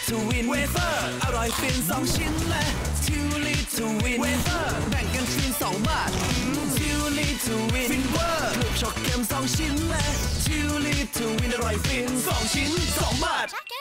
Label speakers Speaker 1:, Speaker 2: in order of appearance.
Speaker 1: to win เวเฟอร์อร่อยฟิน2ชิ้นและ Too Little to win เวเฟอร์แบ่งกันฟิน2 บาท Too Little to win ฟินเวอร์ลูกช็อกเกม2ชิ้นและ Too Little to win อร่อยฟิน2ชิ้น2 บาท